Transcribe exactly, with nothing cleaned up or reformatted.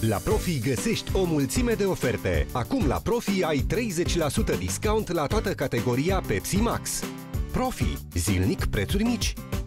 La Profi găsești o mulțime de oferte. Acum la Profi ai treizeci la sută discount la toată categoria Pepsi Max. Profi. Zilnic prețuri mici.